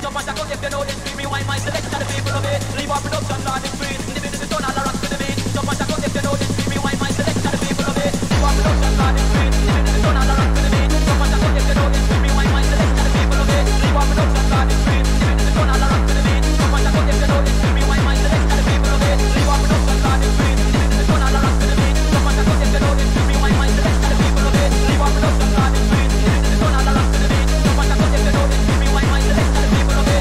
So much I go if you know this, rewind my selection, the people of it. Leave our production on the street, the bit of the sun all rock to the beat. So much I go if you know this, rewind my selection, the people of it. Leave our production on the street, the bit of the sun all rock to the beat. So much I go if you know this, rewind my selection, the people of it. Leave our production on the street, the bit of the sun all rock to the beat. So much I go if you know this, rewind my selection, the people of it. Leave our production on the street, the bit of the sun all rock to the beat. So much I go if you know this, rewind my selection, the people of it. Leave our production on the street, the bit of the sun all rock to the beat. So much I go if you know this, rewind my selection, the people of it.